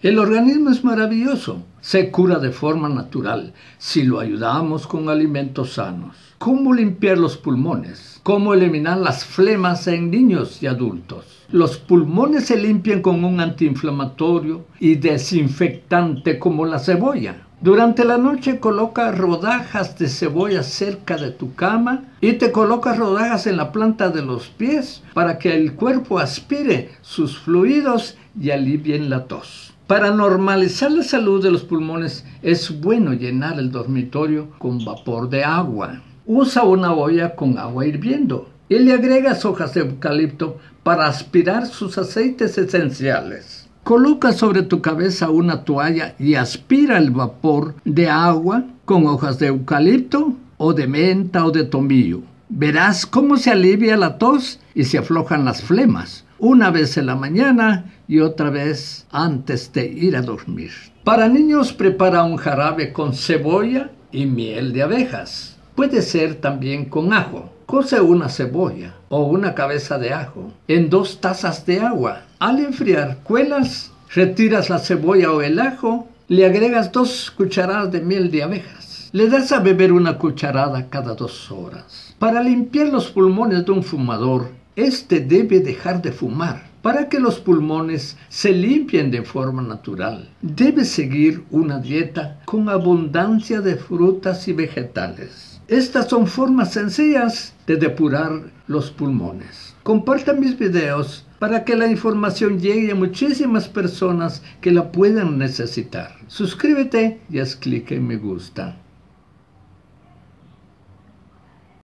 El organismo es maravilloso, se cura de forma natural si lo ayudamos con alimentos sanos. ¿Cómo limpiar los pulmones? ¿Cómo eliminar las flemas en niños y adultos? Los pulmones se limpian con un antiinflamatorio y desinfectante como la cebolla. Durante la noche coloca rodajas de cebolla cerca de tu cama y te colocas rodajas en la planta de los pies para que el cuerpo aspire sus fluidos y alivien la tos. Para normalizar la salud de los pulmones es bueno llenar el dormitorio con vapor de agua. Usa una olla con agua hirviendo y le agregas hojas de eucalipto para aspirar sus aceites esenciales. Coloca sobre tu cabeza una toalla y aspira el vapor de agua con hojas de eucalipto o de menta o de tomillo. Verás cómo se alivia la tos y se aflojan las flemas, una vez en la mañana y otra vez antes de ir a dormir. Para niños prepara un jarabe con cebolla y miel de abejas. Puede ser también con ajo. Cose una cebolla o una cabeza de ajo en 2 tazas de agua. Al enfriar, cuelas, retiras la cebolla o el ajo, le agregas 2 cucharadas de miel de abejas. Le das a beber una cucharada cada 2 horas. Para limpiar los pulmones de un fumador, este debe dejar de fumar. Para que los pulmones se limpien de forma natural, debe seguir una dieta con abundancia de frutas y vegetales. Estas son formas sencillas de depurar los pulmones. Compartan mis videos para que la información llegue a muchísimas personas que la puedan necesitar. Suscríbete y haz clic en me gusta.